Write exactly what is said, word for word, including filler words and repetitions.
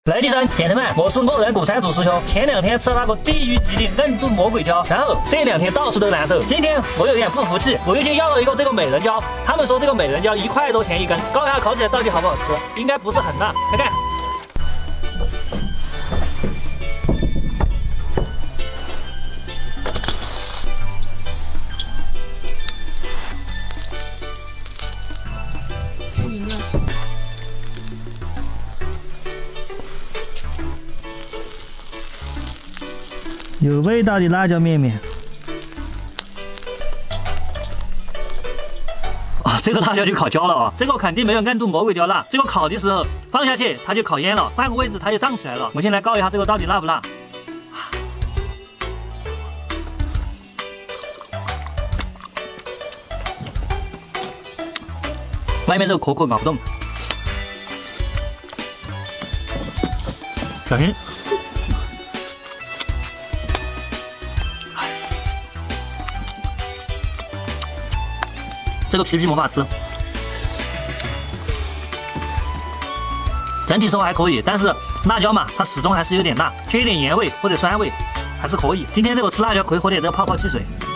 Ladies and gentlemen，我是我人古山主师兄。前两天吃了那个地狱级的嫩炖魔鬼椒，然后这两天到处都难受。今天我有点不服气，我又去要了一个这个美人椒。他们说这个美人椒一块多钱一根，高压烤起来到底好不好吃？应该不是很辣，看看。 是饮料水。 有味道的辣椒面面。啊，这个辣椒就烤焦了啊！这个肯定没有嫩炖魔鬼椒辣。这个烤的时候放下去，它就烤烟了；换个位置，它就胀起来了。我先来告一下这个到底辣不辣。外面这个壳壳咬不动，小心。 这个皮皮没法吃，整体说还可以，但是辣椒嘛，它始终还是有点辣，缺一点盐味或者酸味，还是可以。今天这个吃辣椒可以喝点这个泡泡汽水。